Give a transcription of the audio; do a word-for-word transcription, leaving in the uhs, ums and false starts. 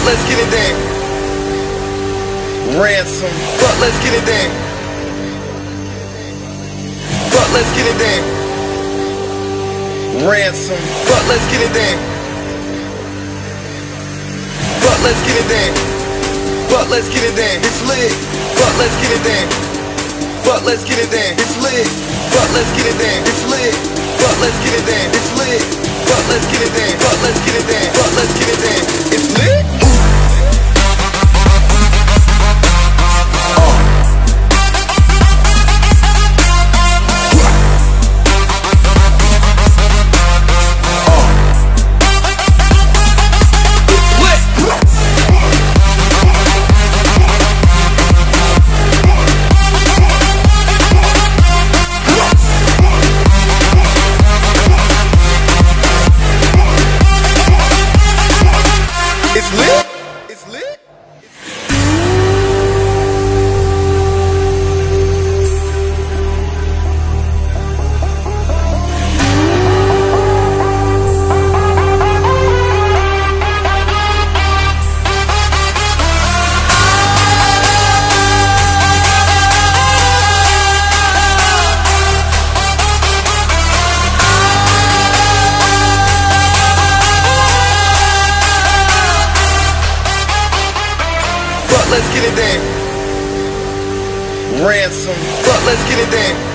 let's get it down. Ransom, but let's get it down. But let's get it down. Ransom, but let's get it down. But let's get it down. But let's get it down. It's lit. But let's get it down. But let's get it down. It's lit. But let's get it down. It's lit. But let's get it down. It's lit. But let's get it down. But let's get it down. But let's get it down. It's lit. It's lit. It's lit. Let's get it down. Ransom, but let's get it down.